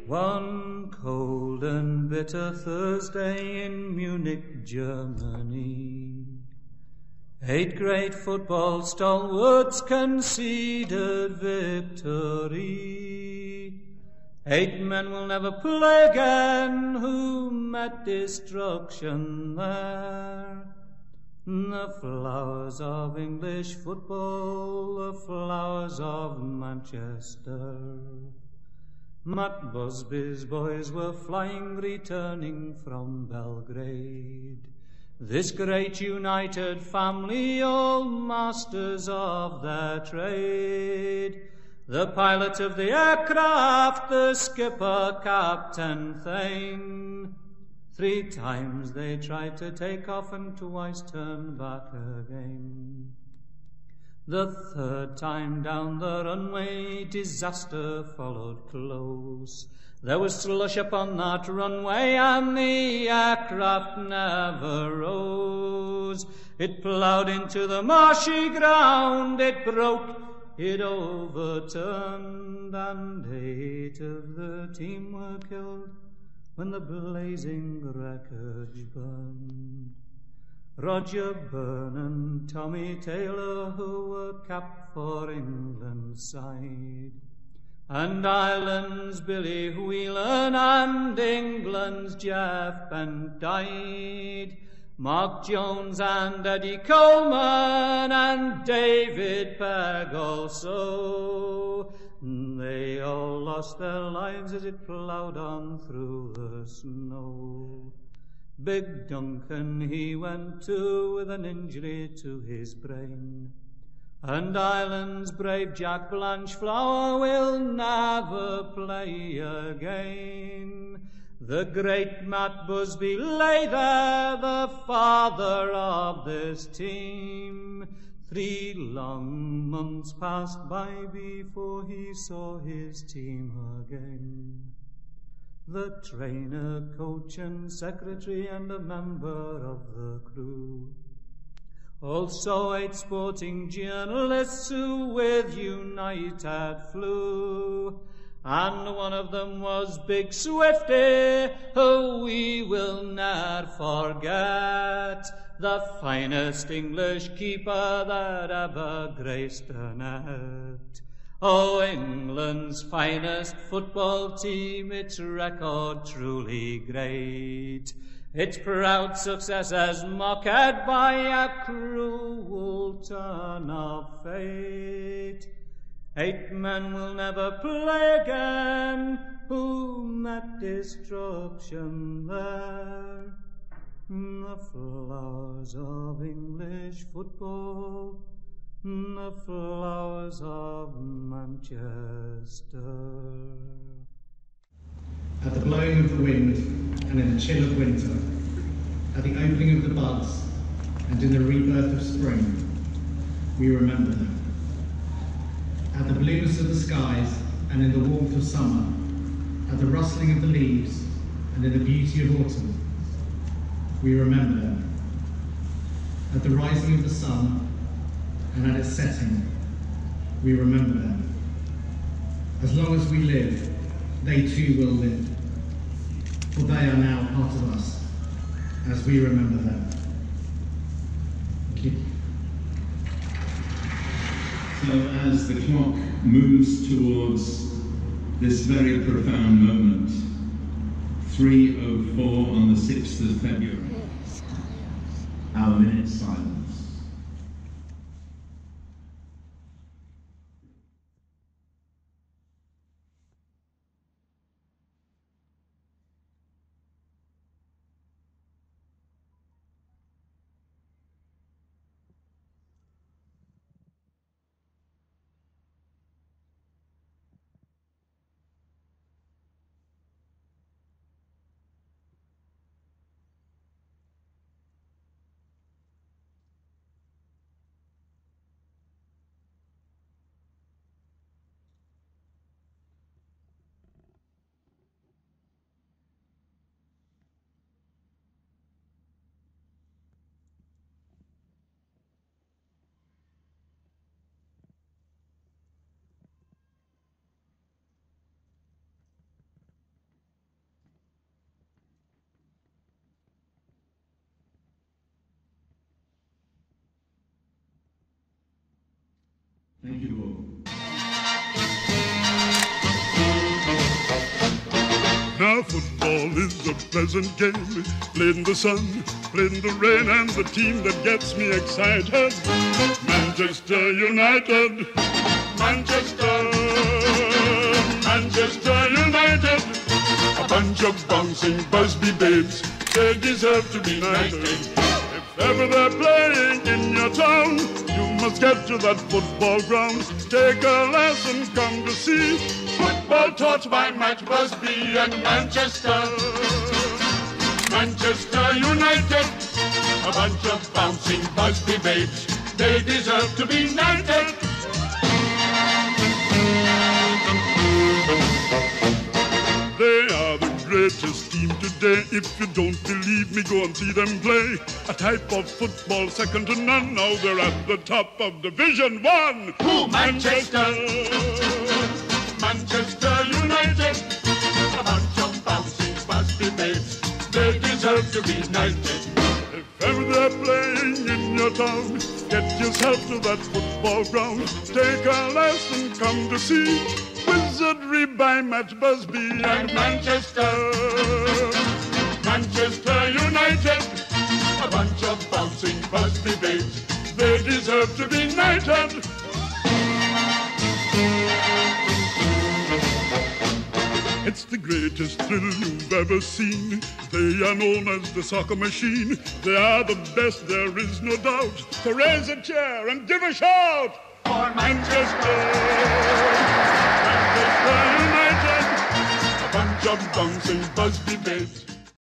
One cold and bitter Thursday in Munich, Germany, 8 great football stalwarts conceded victory. 8 men will never play again who met destruction there. The flowers of English football, the flowers of Manchester. Matt Busby's boys were flying, returning from Belgrade. This great united family, all masters of their trade. The pilot of the aircraft, the skipper, Captain Thane. 3 times they tried to take off and twice turned back again. The 3rd time down the runway, disaster followed close. There was slush upon that runway and the aircraft never rose. It ploughed into the marshy ground, it broke, it overturned, and 8 of the team were killed when the blazing wreckage burned. Roger Byrne and Tommy Taylor, who were capped for England's side, and Ireland's Billy Whelan and England's Geoff Bent died. Mark Jones and Eddie Colman and David Pegg also. They all lost their lives as it ploughed on through the snow. Big Duncan he went to with an injury to his brain, and Ireland's brave Jack Blanchflower will never play again. The great Matt Busby lay there, the father of this team. 3 long months passed by before he saw his team again. The trainer, coach and secretary and a member of the crew. Also 8 sporting journalists who with United flew. And one of them was Big Swifty, who we will ne'er forget, the finest English keeper that ever graced a net. Oh, England's finest football team, its record truly great. Its proud success is mocked by a cruel turn of fate. 8 men will never play again who met destruction there. The flowers of English football, the flowers of Manchester. At the blowing of the wind and in the chill of winter, at the opening of the buds and in the rebirth of spring, we remember them. At the blueness of the skies and in the warmth of summer, at the rustling of the leaves and in the beauty of autumn, we remember them. At the rising of the sun and at its setting, we remember them. As long as we live, they too will live, for they are now part of us, as we remember them. Thank you. So as the clock moves towards this very profound moment, 3:04 on the 6th of February, our minute's silence. Thank you all. Now football is a pleasant game, played in the sun, played in the rain, and the team that gets me excited, Manchester United, Manchester United, a bunch of bouncing Busby babes, they deserve to be knighted. If ever they're playing in your town, you must get to that football ground, take a lesson, come to see football taught by Matt Busby and Manchester United, a bunch of bouncing Busby babes, they deserve to be knighted. They are the greatest team today. If you don't believe me, go and see them play. A type of football second to none. Now they're at the top of Division 1. Who? Manchester United, a bunch of bouncing Busby babes, they deserve to be knighted. If ever they're playing in your town, get yourself to that football ground. Take a lesson, come to see Wizardry by Matt Busby and Manchester United, a bunch of bouncing Busby babes, they deserve to be knighted. It's the greatest thrill you've ever seen. They are known as the soccer machine. They are the best, there is no doubt. So raise a cheer and give a shout for Manchester United, a bunch of bouncing Busby babes.